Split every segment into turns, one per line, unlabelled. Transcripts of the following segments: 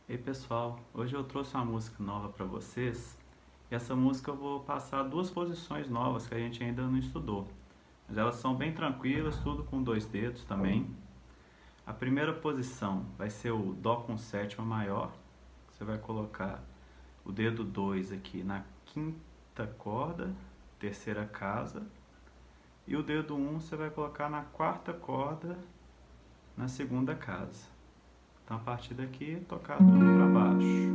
Ei pessoal, hoje eu trouxe uma música nova para vocês e essa música eu vou passar duas posições novas que a gente ainda não estudou, mas elas são bem tranquilas, tudo com dois dedos também. A primeira posição vai ser o Dó com sétima maior, você vai colocar o dedo 2 aqui na quinta corda, terceira casa, e o dedo 1 você vai colocar na quarta corda, na segunda casa. Então a partir daqui tocar tudo para baixo.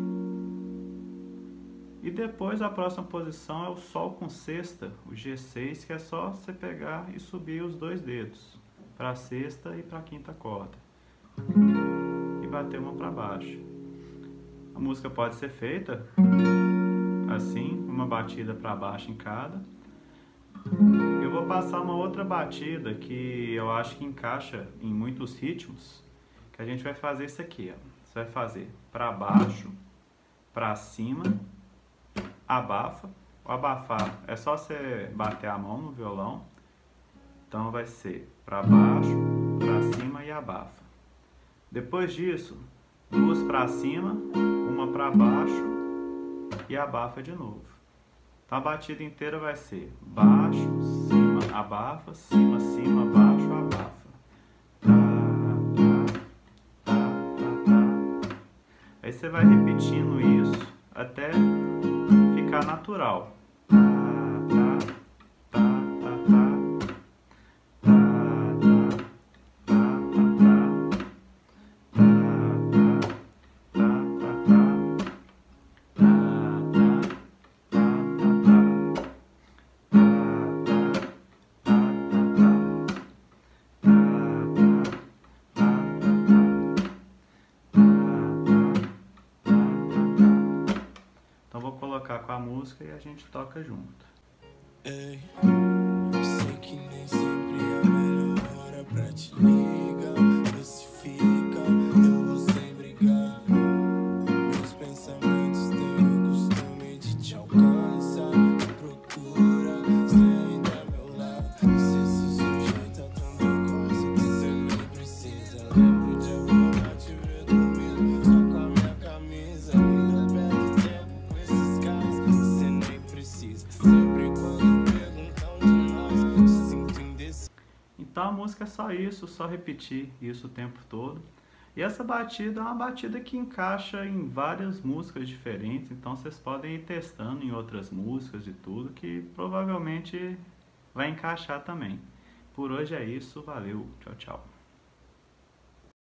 E depois a próxima posição é o Sol com sexta, o G6, que é só você pegar e subir os dois dedos para a sexta e para a quinta corda e bater uma para baixo. A música pode ser feita assim, uma batida para baixo em cada. Eu vou passar uma outra batida que eu acho que encaixa em muitos ritmos, que a gente vai fazer isso aqui, ó. Você vai fazer para baixo, para cima, abafa. O abafar é só você bater a mão no violão. Então vai ser para baixo, para cima e abafa. Depois disso, duas para cima, uma para baixo e abafa de novo. Então a batida inteira vai ser baixo, cima, abafa, cima, cima, baixo, abafa. Aí você vai repetindo isso até ficar natural. Então vou colocar com a música e a gente toca junto.
Ei, sei que nem sempre é a melhor hora pra te ligar. Vê se fica, eu vou sem brigar. Meus pensamentos têm o costume de te alcançar. Te procura, cê ainda é meu lado. Cê se sujeita a tanta coisa que cê nem precisa. Lembro de agora te ver dormindo só com a minha camisa. Ainda perde tempo com esses caras, cê nem precisa. Sempre quando perguntam de nós, sinto indeciso.
Então a música é só isso, só repetir isso o tempo todo. E essa batida é uma batida que encaixa em várias músicas diferentes, então vocês podem ir testando em outras músicas e tudo, que provavelmente vai encaixar também. Por hoje é isso, valeu, tchau, tchau.